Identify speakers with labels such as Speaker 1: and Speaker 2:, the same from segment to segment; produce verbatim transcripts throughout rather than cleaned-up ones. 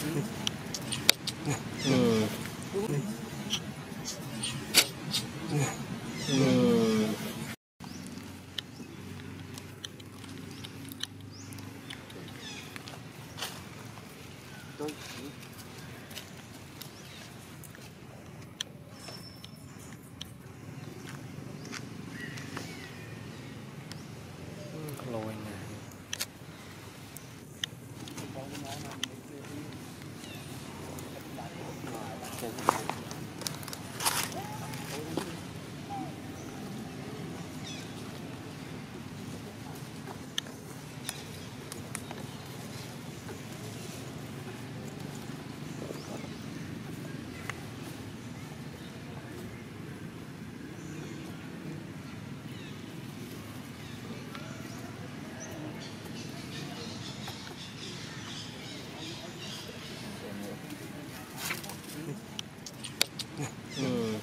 Speaker 1: Ừ. Ừ. Lôi nè. Ừ.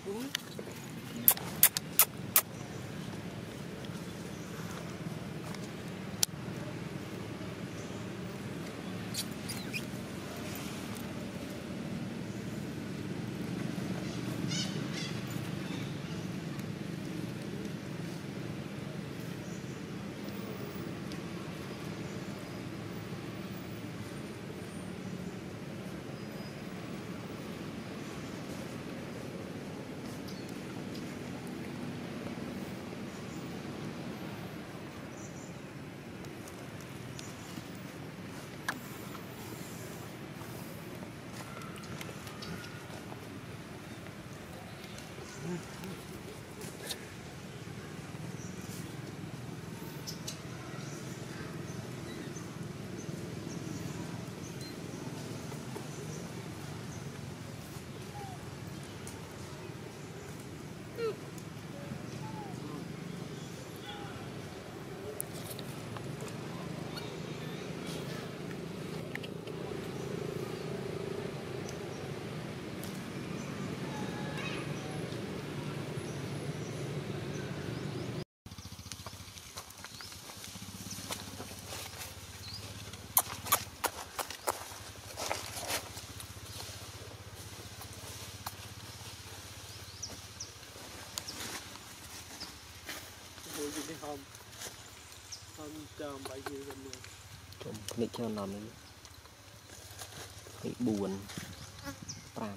Speaker 2: Hôm hôm chờ bảy giờ gần rồi.
Speaker 1: Trong cái cho nó mới bị buồn pram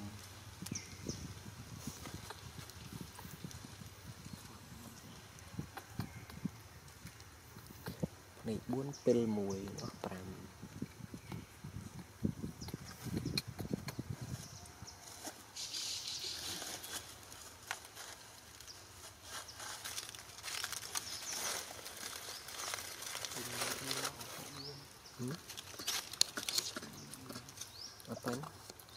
Speaker 1: này buồn pel mùi nó pram apa ini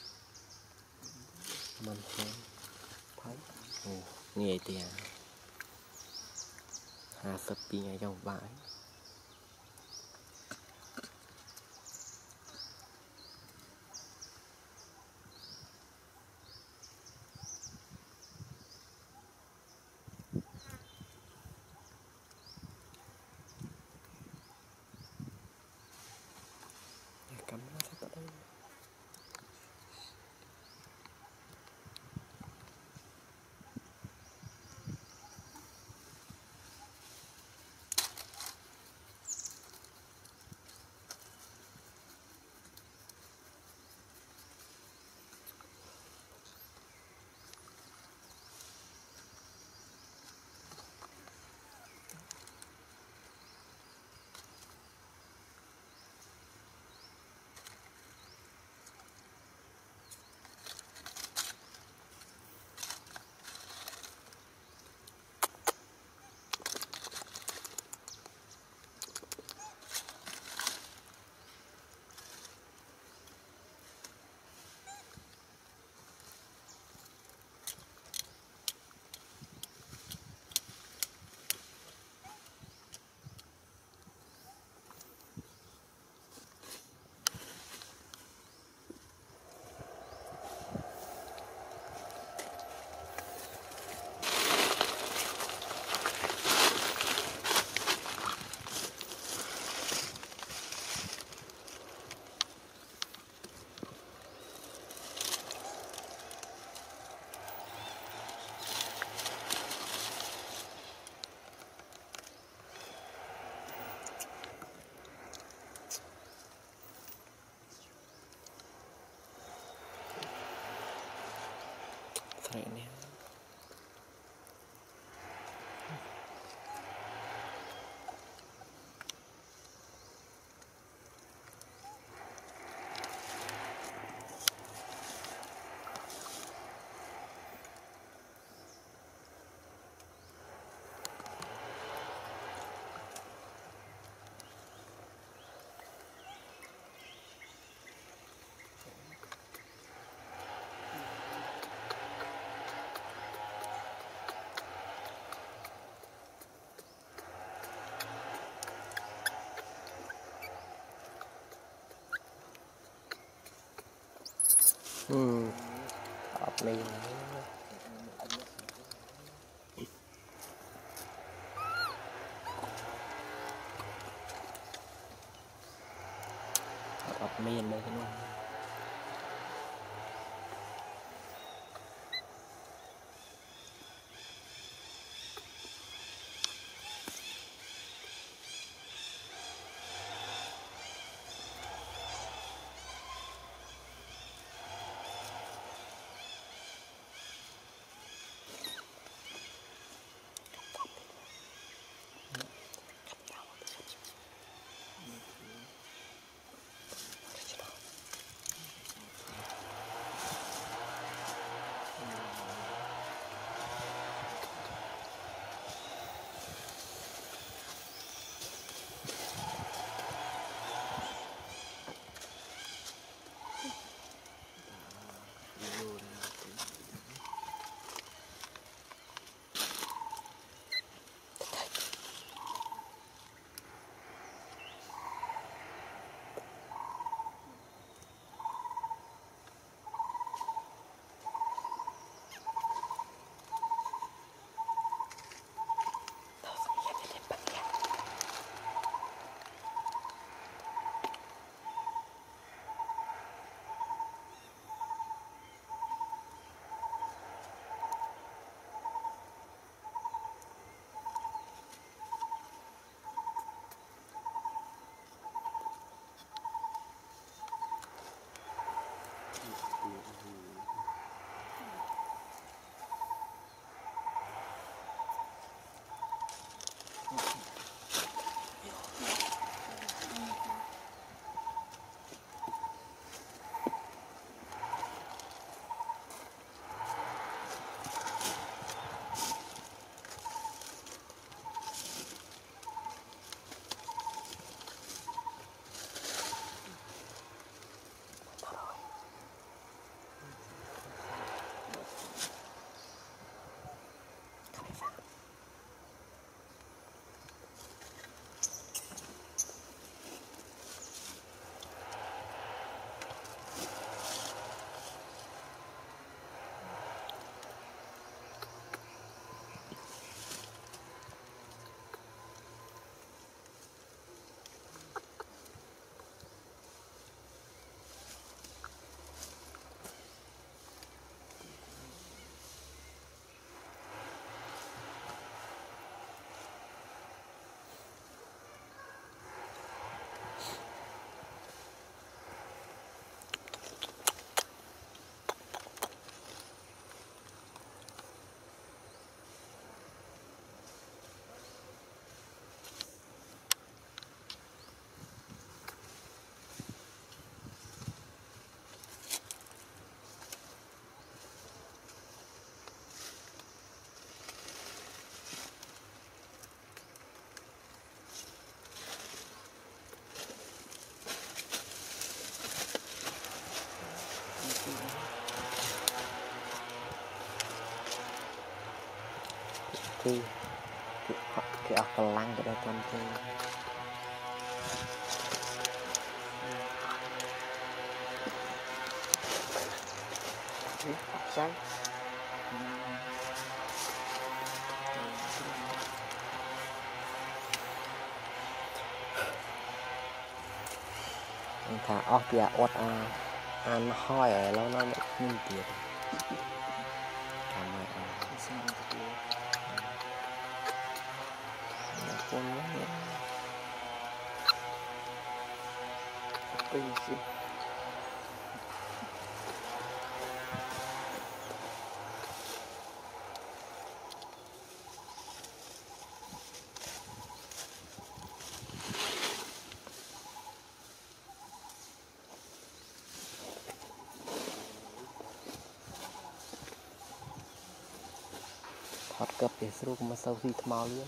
Speaker 1: manfaat thấy ồ nghe thì hà sập pi ngay trong bãi cắm nó sắp tới đây Trời nè. Ừ, hợp lý. Hợp miên đây cái nó. Thì cái ở cái lăng cái đây con chơi xanh thả off bia ọt à ăn hoi ở lâu nó lại không tiền cảm ơn con nhé bình hot cấp để sưu mà sau khi màu luôn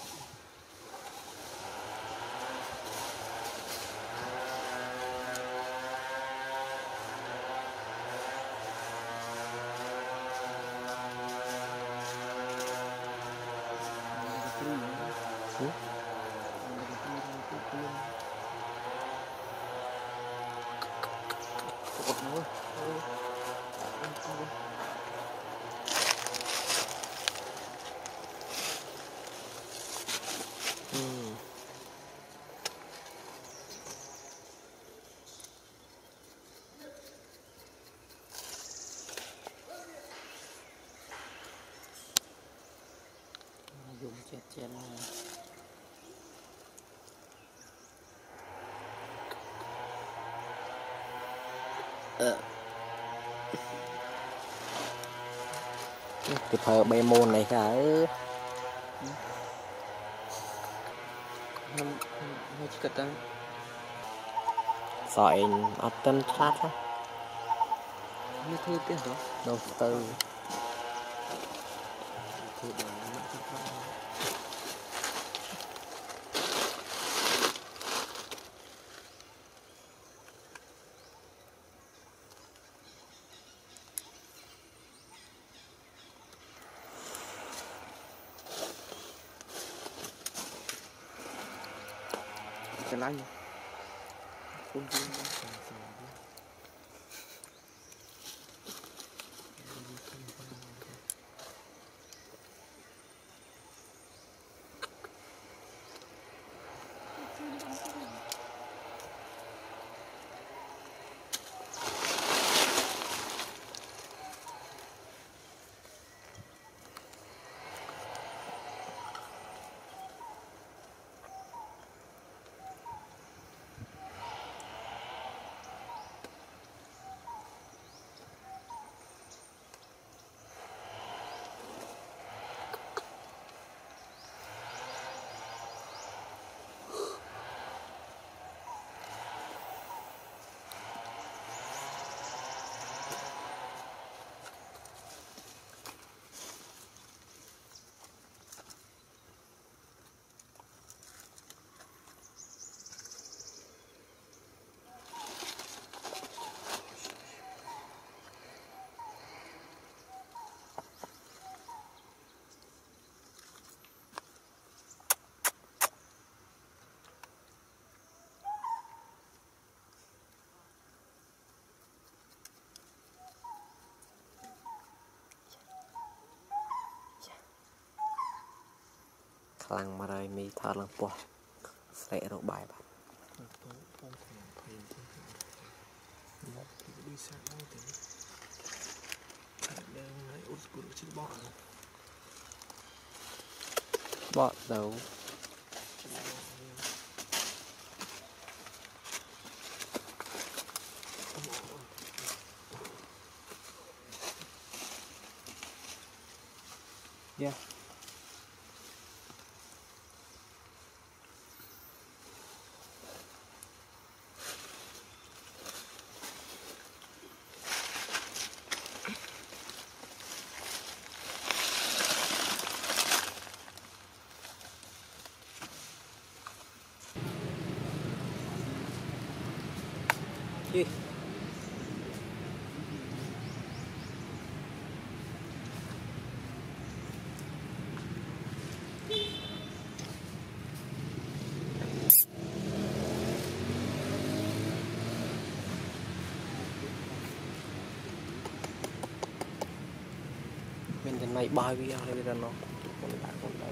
Speaker 1: dùng chết chết cái phở bê môn này cả
Speaker 2: nó chỉ cần tăng
Speaker 1: sỏi ở tân phát á
Speaker 2: nó thôi tiền đó
Speaker 1: đầu tư
Speaker 2: thôi để nó chỉ phát cái lạnh không gì
Speaker 1: khăn mà đây mi thợ lần qua sẽ độ bài bạn
Speaker 2: đi sang đâu thì đang lấy út của chiếc bọ
Speaker 1: bọ đầu yeah Gì? Mình đến này bài video này bây giờ nó còn lại còn lại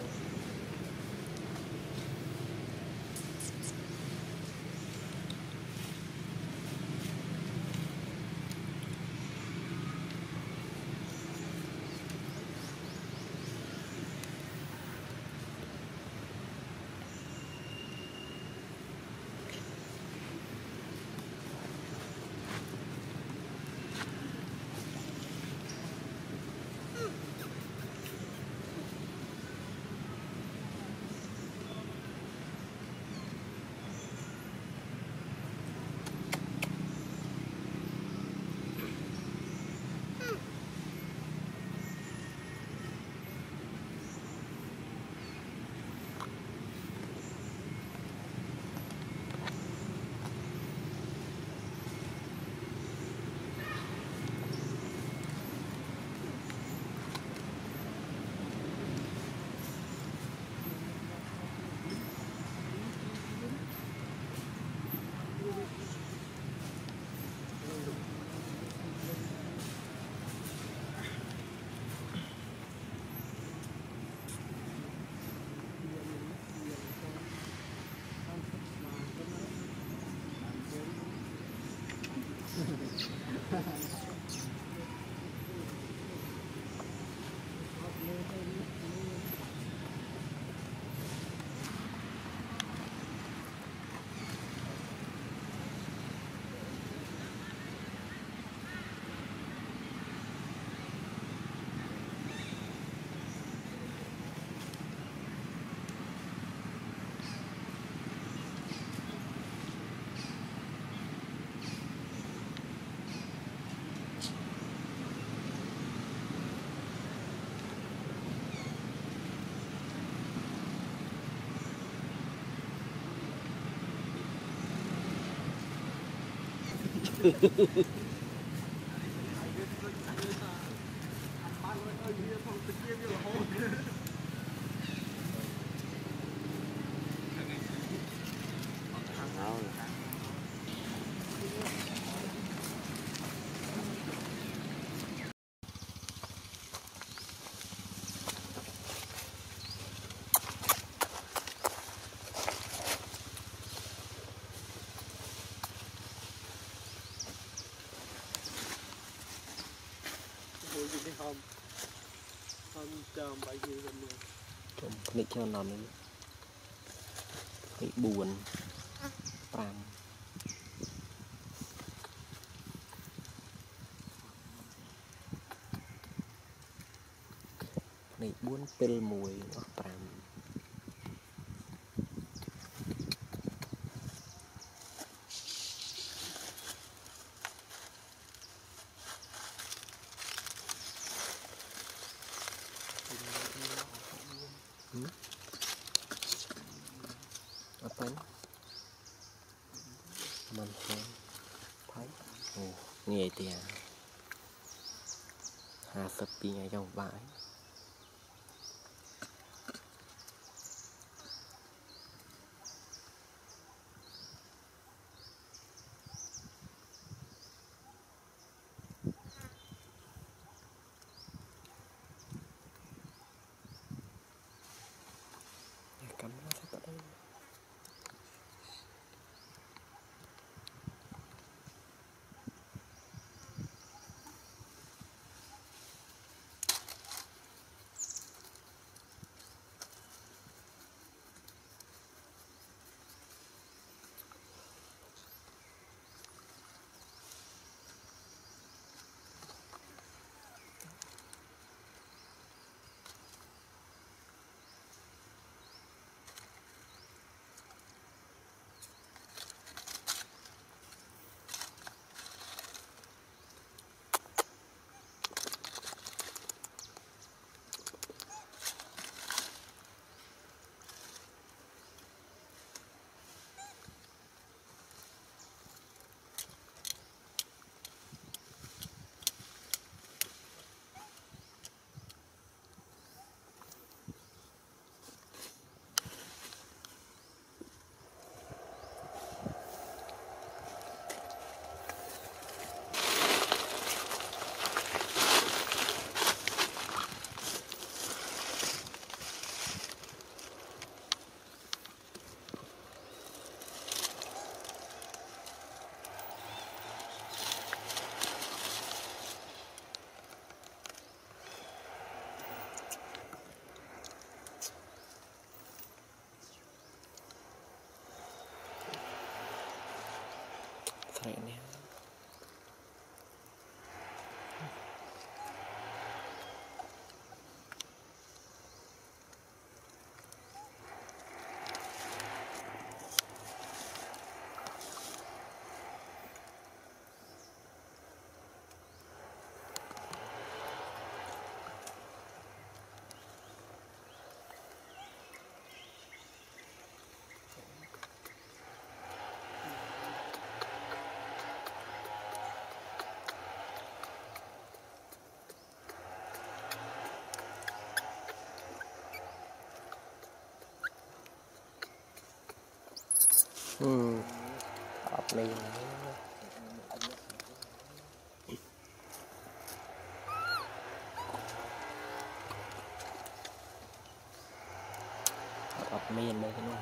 Speaker 2: hôm hôm chờ bảy giờ gần rồi
Speaker 1: chồng nị cho nó mới bị buồn pram nị buồn pel mùi nó pram apa ini? Manfaat, thấy, ồ, nghe thì à, hà sập pi ngay trong bãi. Cắm nó sẽ tới đây. Keren ya. Hmm, hợp lý. Hợp miên đây cái nó.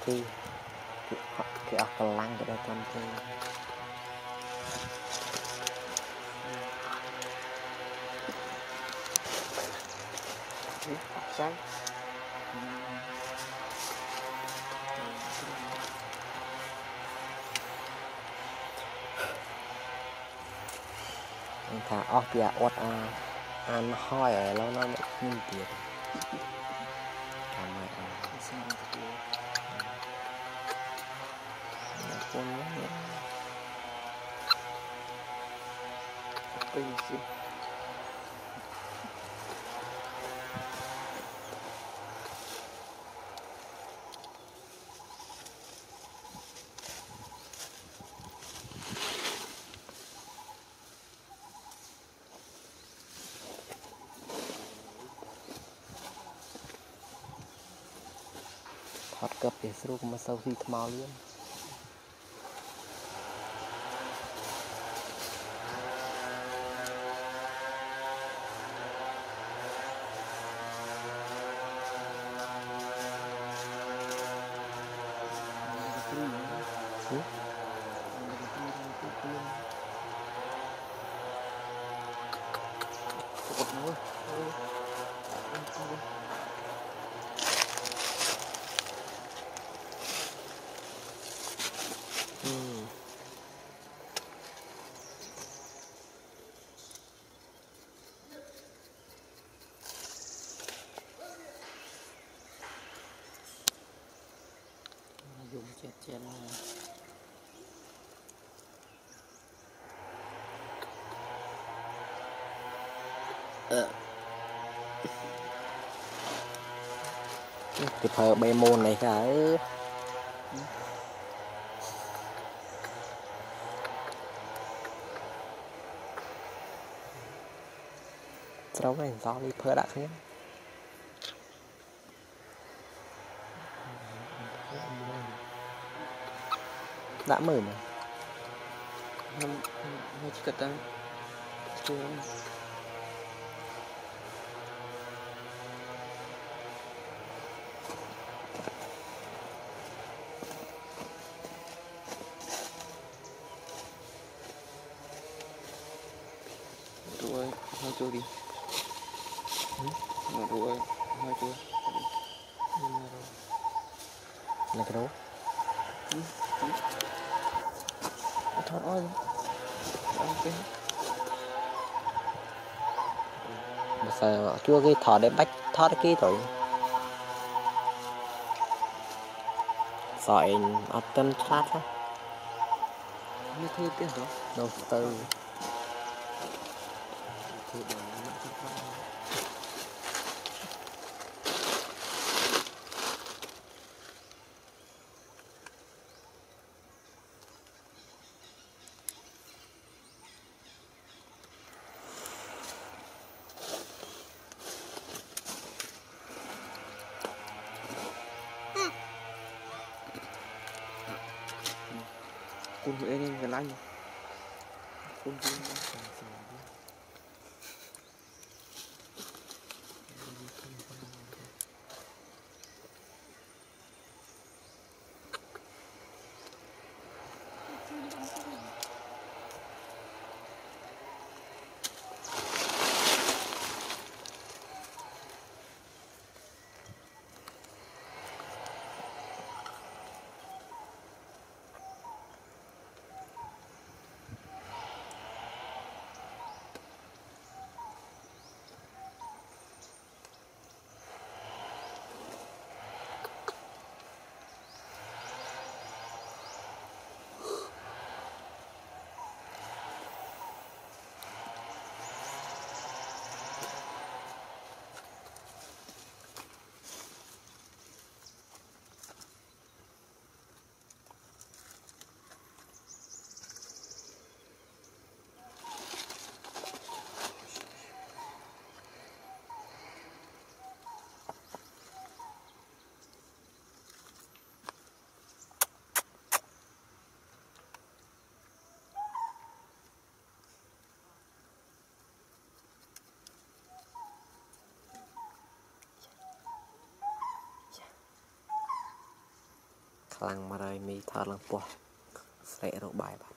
Speaker 1: khi khi ở cái lăng cái đây con chơi
Speaker 2: sáng
Speaker 1: thà ớt bia ớt à ăn hoi ở lâu nó mới nhìn tiền cảm ơn anh con nhé
Speaker 2: bình gì
Speaker 1: thoát cấp để sưu mà sau khi thao luôn
Speaker 2: dùng chét chén
Speaker 1: cái phở bê môn này cả cháu này do đi phở đã không đã mở mà
Speaker 2: không không chỉ cần chưa rồi hai chỗ đi rồi hai chỗ
Speaker 1: là cái đâu
Speaker 2: thoát oi ok
Speaker 1: mà sao chưa cái thỏ để bách thoát cái rồi sỏi ở tân phát á
Speaker 2: như thế tiền đó
Speaker 1: đầu tư
Speaker 2: con người nên gần anh con
Speaker 1: khăn mà rồi mi thở lần po sẽ rồi bài bạn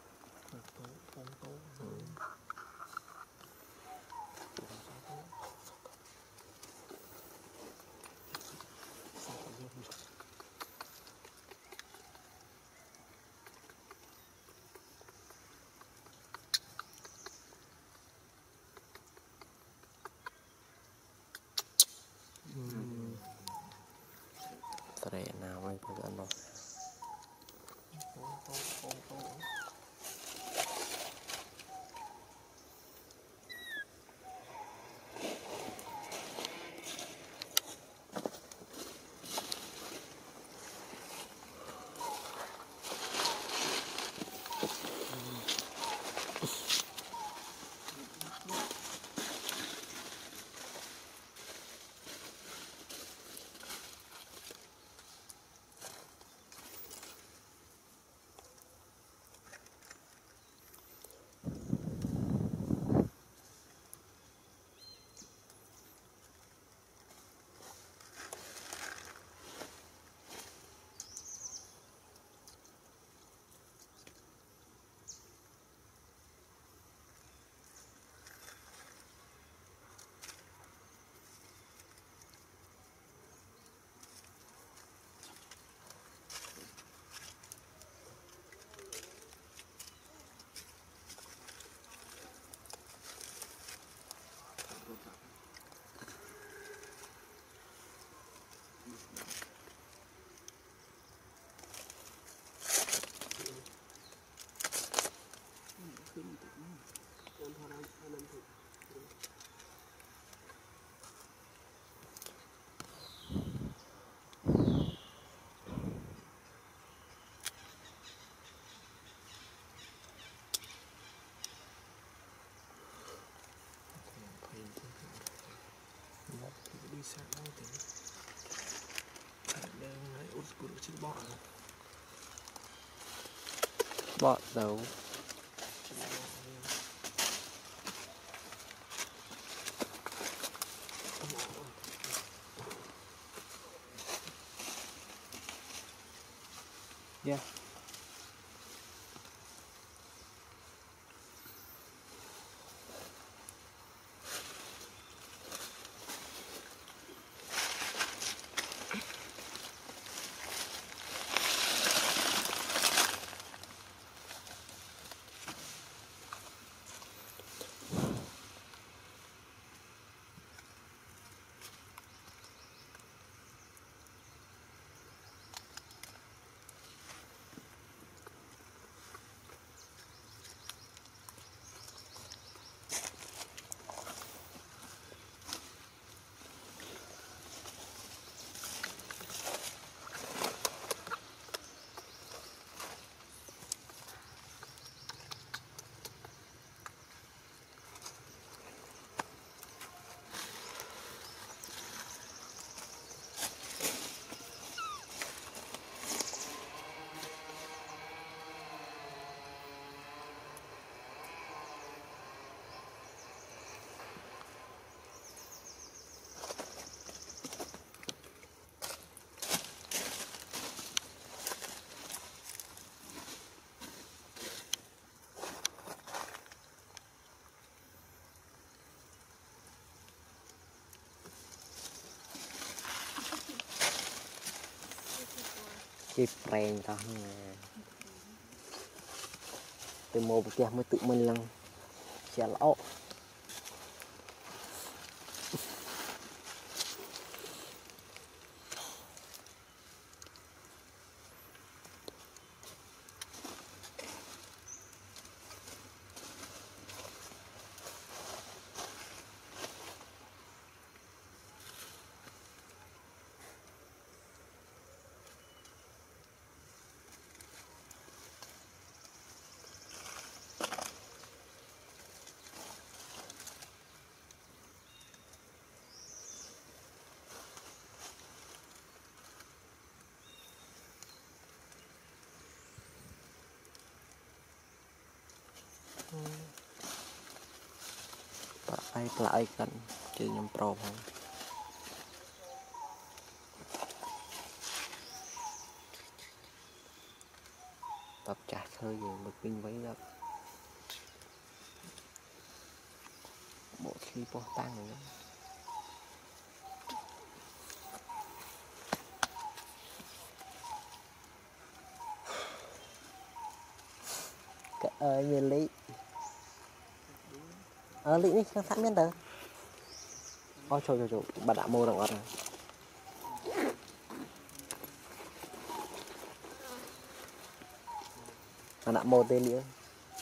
Speaker 1: sẽ nào với cái nó
Speaker 2: đi sang đâu thì đang lấy út của chiếc bọ
Speaker 1: bọ đầu yeah cái preng đó từ một cái mới tự mình lần sẽ lỗ lại lại cần chơi nhầm pro không tập trả hơi rồi bực kinh với đó bộ khi po tăng rồi cái ơi như lý ờ lý đi sang sẵn miên tờ ôi trời trời trời bà đã mua đồng ọt rồi bà đã mua tên nữa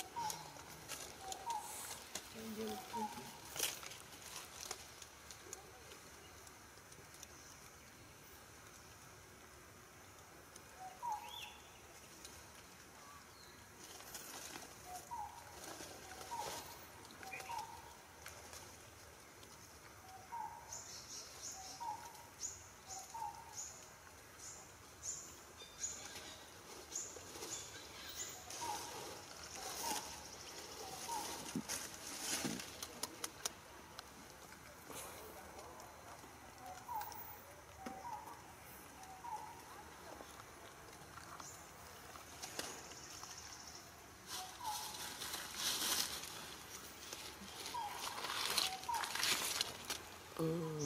Speaker 1: ừ.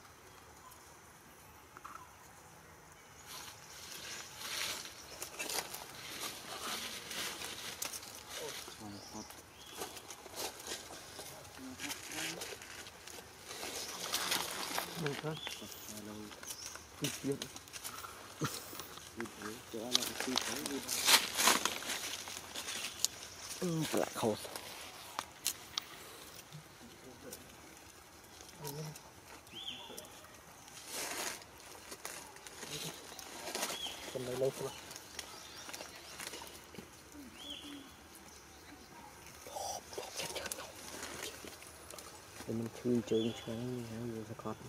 Speaker 2: Được thôi. Đi chuyện.
Speaker 1: Ừ, lại khổ
Speaker 2: Cầm này lâu chưa?
Speaker 1: để mình chui chơi chơi rồi sẽ có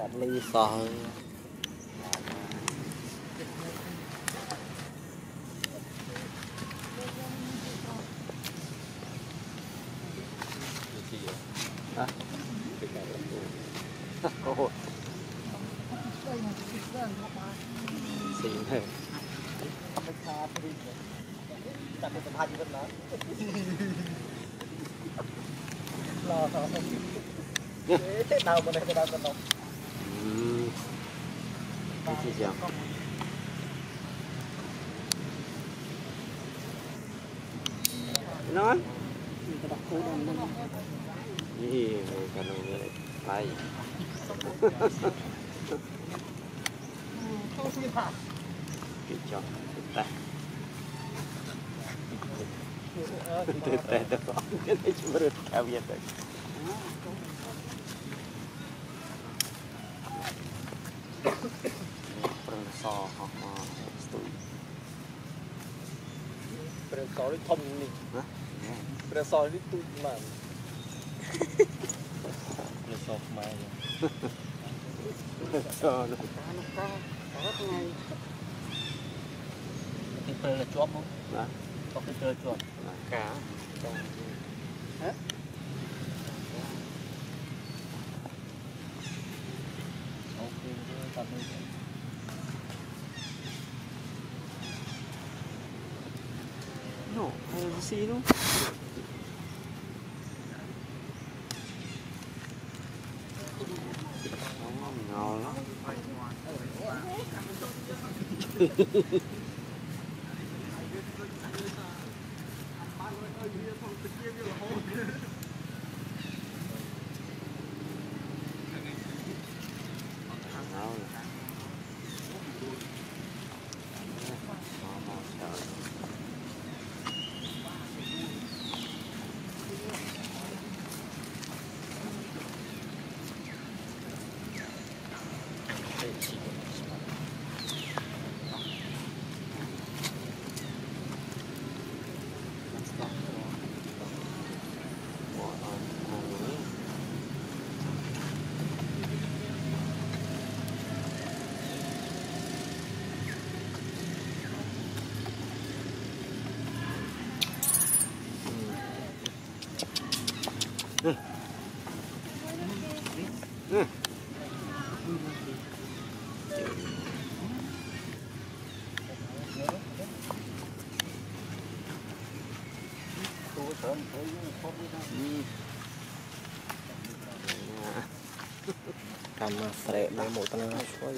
Speaker 1: bạn ly sò hả? Cô xịn thế
Speaker 2: Chắc cái tầm hai vẫn đó lo thế nào mà này cái nào còn đâu
Speaker 1: cái gì vậy nói gì cái này lại cái cho ta từ từ từ cái này chưa được cao vậy đấy so hoặc stui
Speaker 2: Preso đi thông đi Preso đi tụt mà Preso mà
Speaker 1: so nó
Speaker 2: cái pre là chóp không?
Speaker 1: đó
Speaker 2: Có cái pre chóp
Speaker 1: cá
Speaker 2: hả? Ok, tạm biệt.
Speaker 1: No, hay là gì nữa ngon lắm Ừ. Ừ. Cầm sợi để một tầng xoay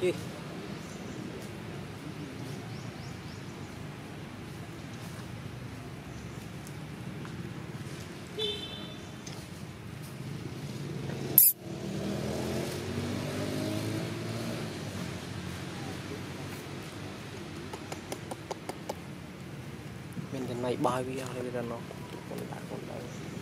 Speaker 1: Đi. Mình trên này bài video này bây giờ nó còn đã còn đâu.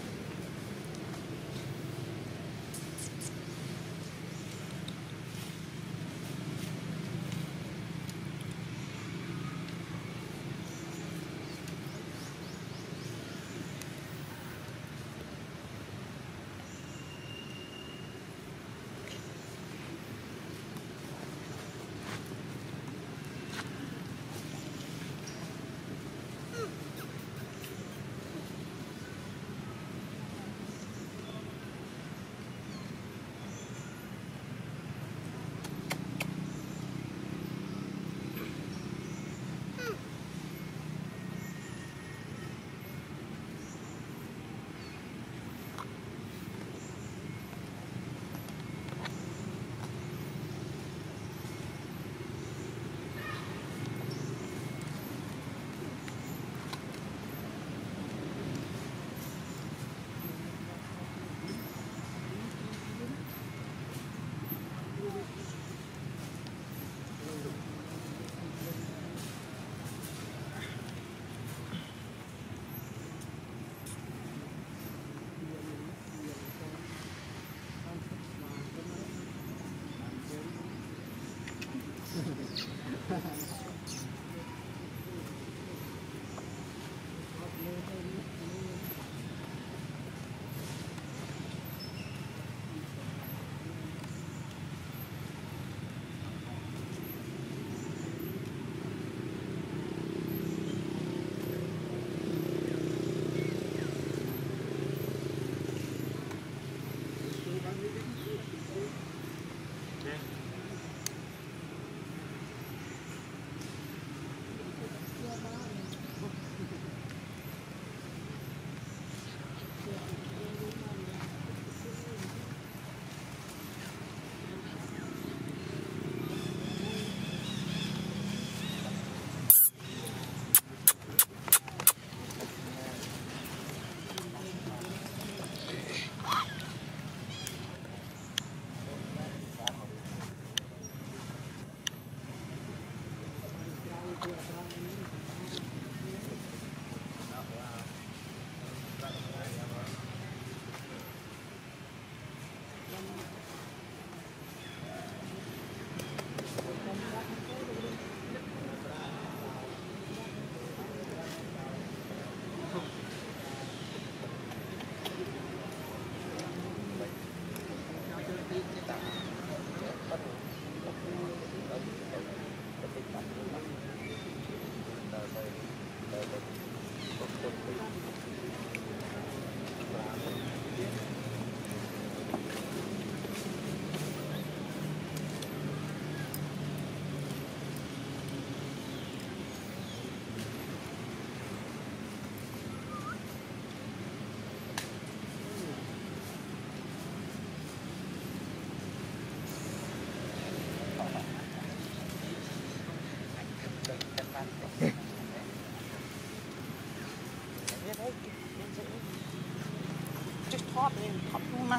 Speaker 3: Just hot and hot luôn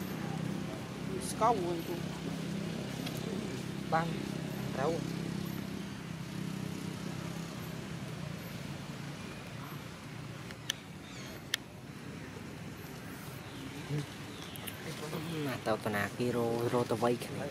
Speaker 3: Scowl luôn.
Speaker 2: Băng đâu
Speaker 1: tàu tàu nạc hero hero tàu vây cái này.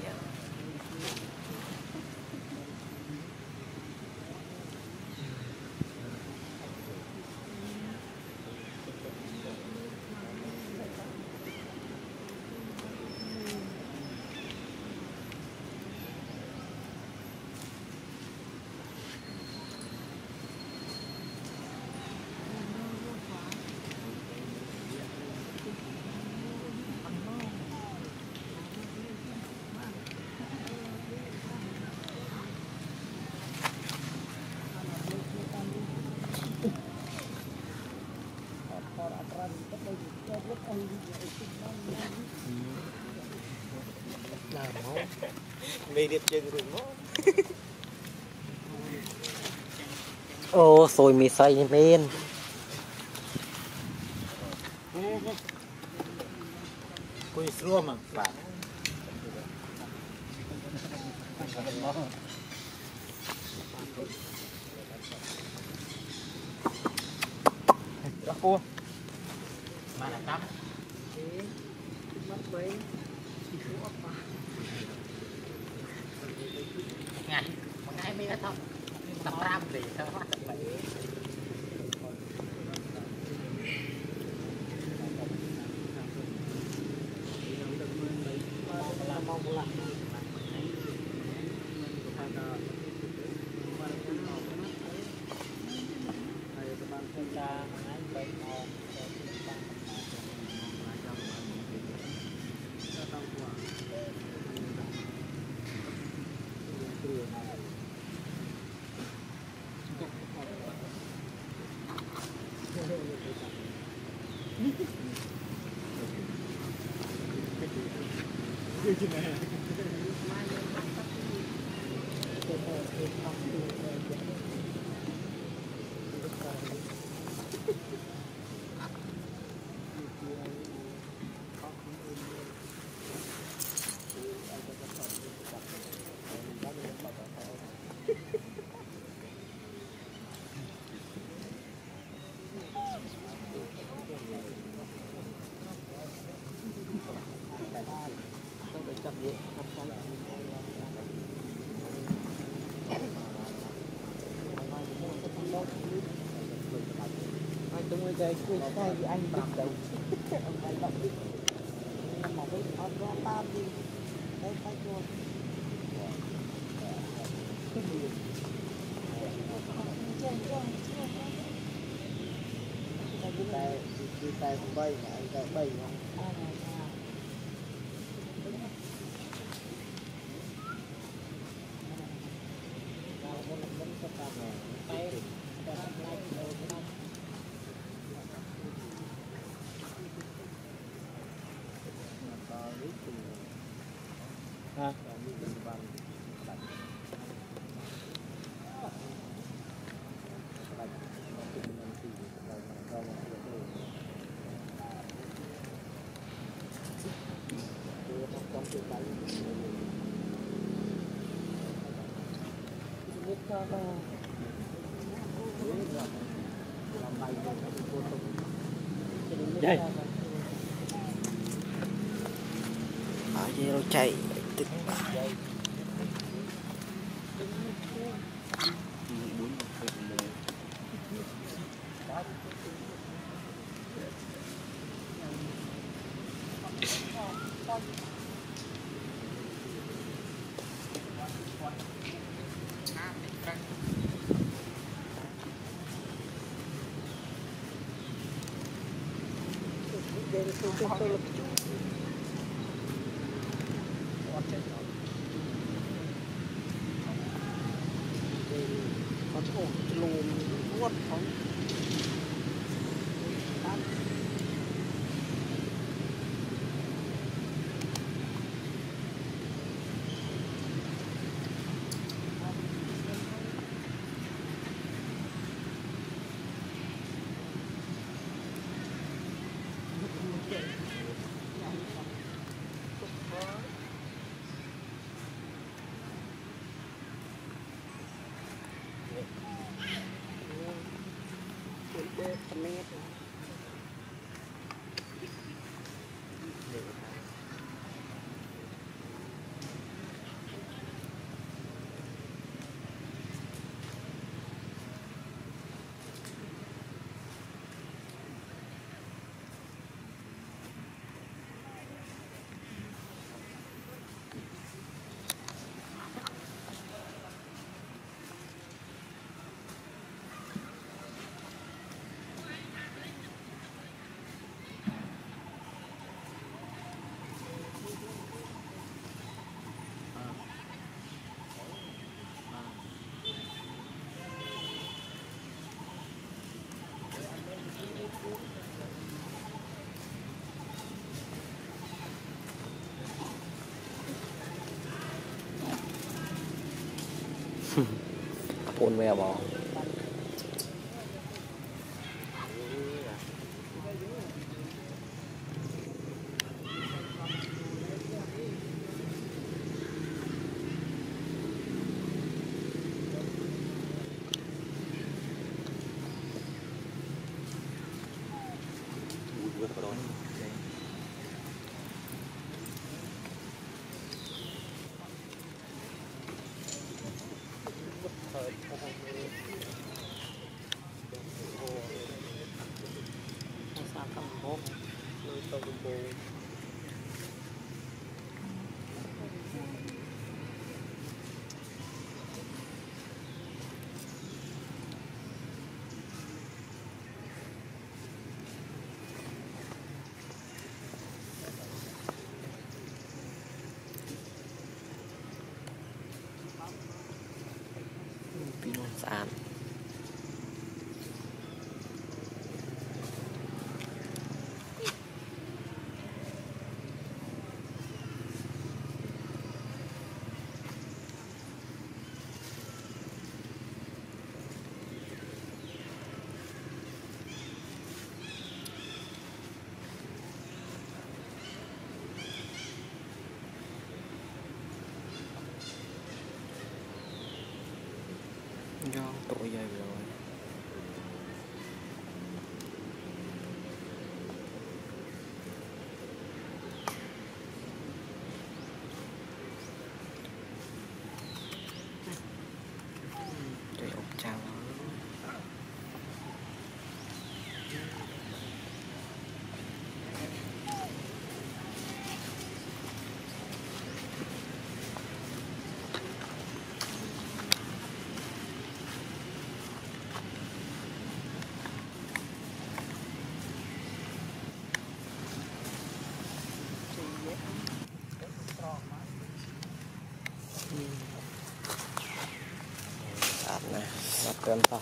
Speaker 2: là máu
Speaker 1: mê điệp chơi rừng máu ô xôi mì xay men
Speaker 2: cùi xua mà phải đó cua mà là cắm ngày một ngày mới không tập ram gì sao hết vậy tôi đây tôi sai thì anh biết đâu ông phải động nhưng mà với con có ba đi đấy phải luôn tay tay không bay mà anh tay bay không ha đây
Speaker 1: ở đây rồi chạy tức
Speaker 2: con thổ lùm nuốt không
Speaker 1: con mèo bỏ sàn do tội dày rồi để ốc trắng này lắp cơm to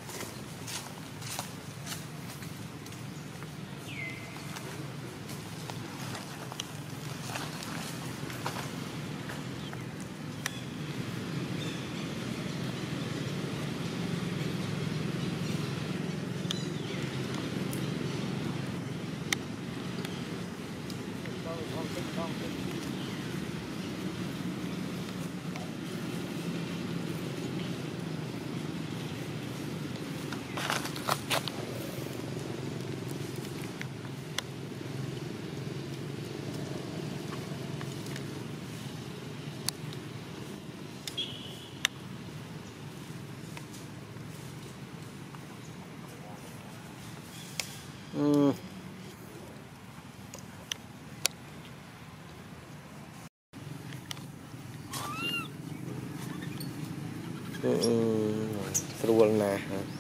Speaker 1: ừ. Ừ, ừ. Ruột nè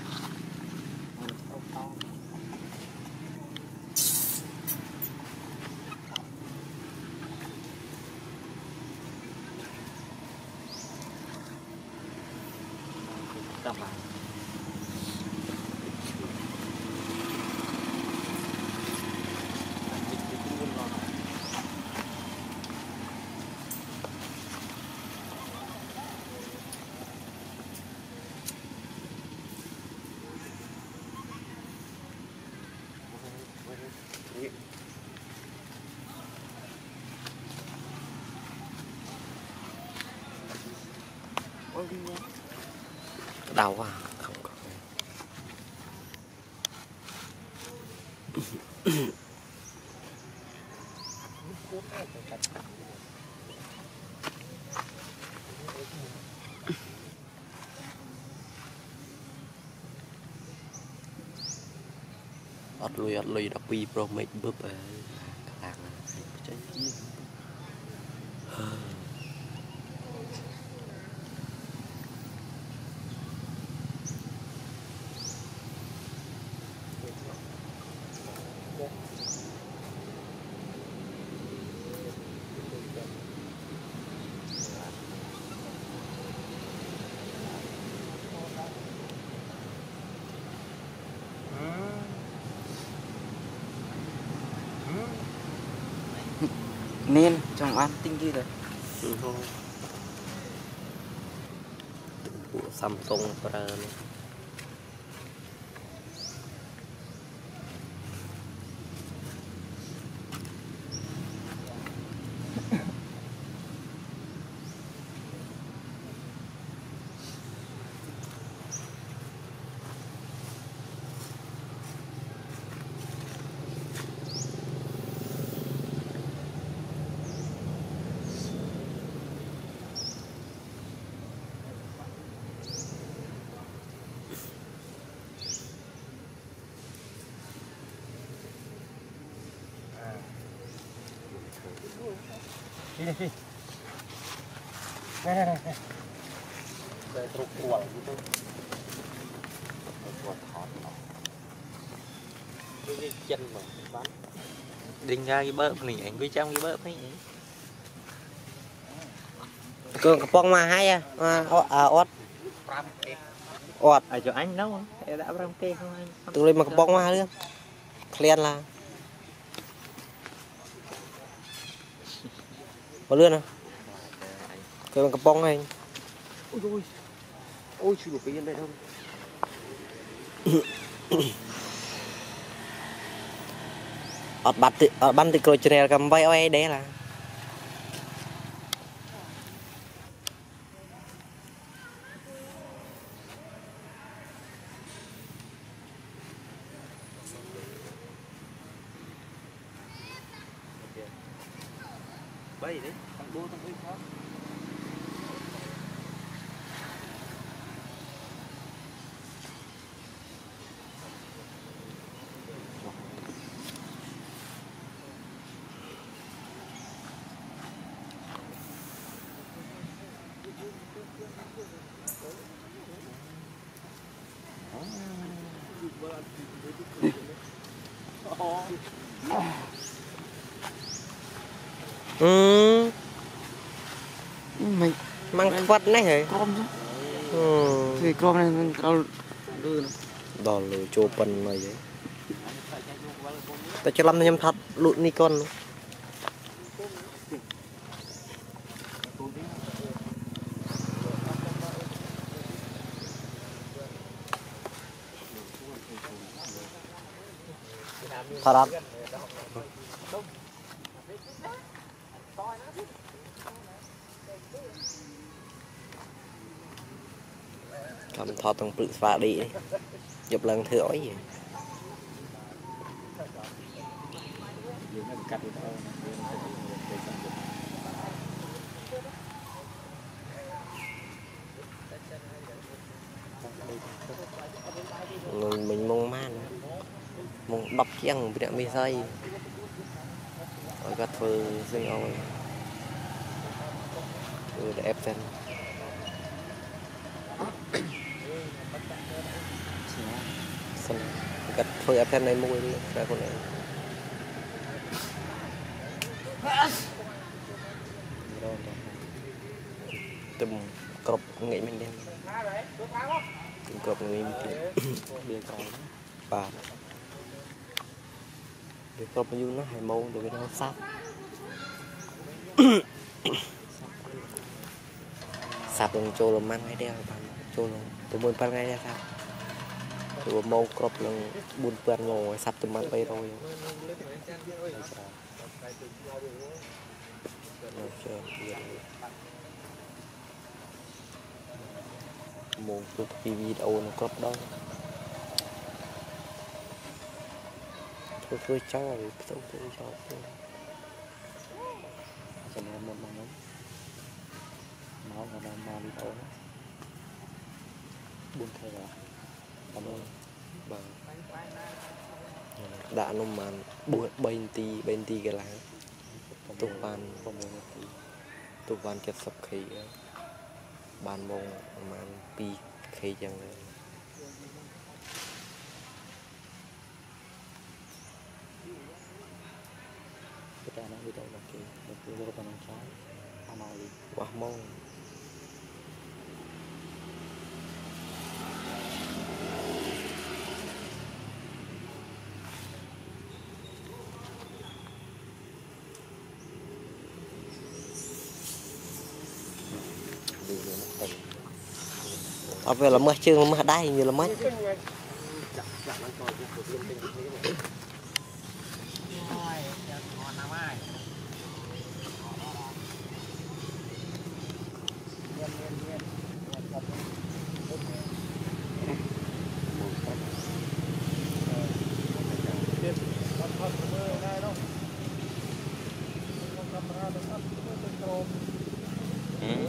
Speaker 2: Tầm à.
Speaker 1: đau à không có ọt lùi ọt lùi đọc pi pro mệt búp à càng trái chi
Speaker 2: nên trong ăn tinh kia rồi
Speaker 1: ừ, thôi. Samsung Pro
Speaker 4: Đi đi đi. Này này này. Đây trục quẩy gitu. Quẩy thọt. Cái chân mà bắn. Đinh ra cái bớp này anh với trong cái bớp này.
Speaker 1: Cường cái bông mà hay à, à ót ót
Speaker 4: À cho anh nấu em đã làm kê không anh?
Speaker 1: tụi lên mà cái bông mà luôn clean là có lươn à cái cái bông này
Speaker 4: Ôi ôi. Ôi chú bị yên đây đâu.
Speaker 1: ót bắt tự ót bắn tự cười chè cầm bay oi đấy là
Speaker 4: Bay đấy, thằng đua thằng ấy khác.
Speaker 1: ừ
Speaker 2: Mày
Speaker 1: mang vật này hả
Speaker 2: con chứ.
Speaker 1: ừ
Speaker 2: Thì con này mình câu
Speaker 1: đò lửa chô pần này vậy ta cho lâm nhâm thật lụn ni con luôn. Thật đó cầm thọ tầng bự phá đi giúp lần thử ối gì mình mong man mong đọc chăng bị đạn mi say ở gắt phơ sinh ôi rồi để ép tên sân gắt phơ ép tên này môi ra con này tùm cọp nghĩ mình đen tùm cọp nghĩ mình bia cọp bà bia cọp như nó hay mâu để nó sát sạp bằng trâu làm ăn ngay đeo bằng trâu làm tụi mình pan ngay đeo sao tụi mâu cọp là buôn pan ngồi sạp tụi mình bay rồi một cái video nó cọp đâu thôi thôi cháu rồi thôi thôi cháu cho nên mình mong muốn máu và máu video nó buồn thôi rồi cảm ơn bà đã nó mà buồn bên tì bên tì cái lá tụ ban tụ ban kết sập khí ban mông mà pi khí chẳng này kita nak video lagi video panjang cai amali wah mong video nó ở về là mất chưa mất đai như là mất
Speaker 4: Ừ.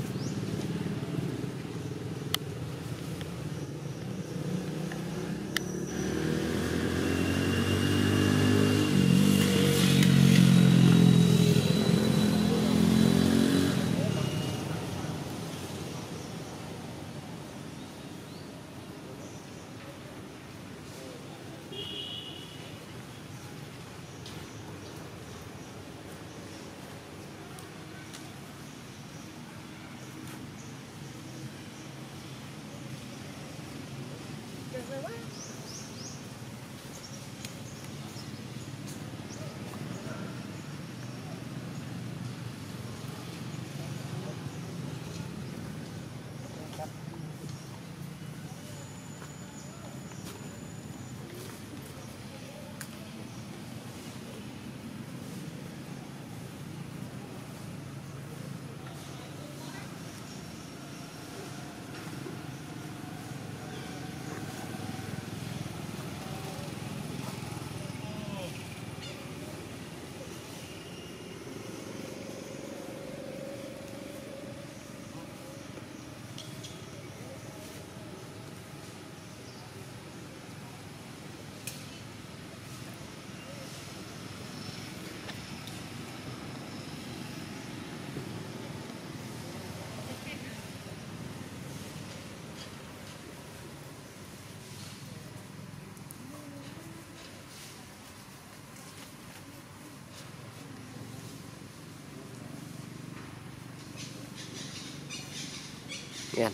Speaker 1: nghe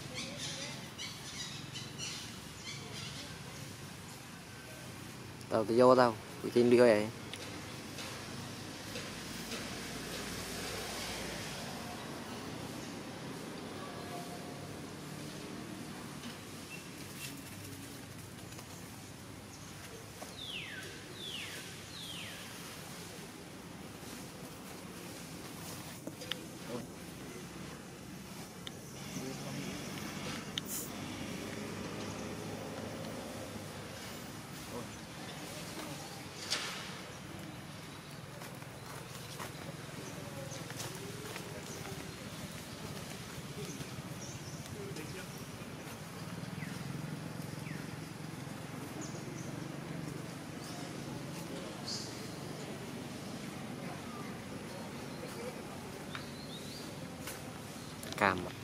Speaker 1: tao tự vô tao tụi chim đi coi vậy cam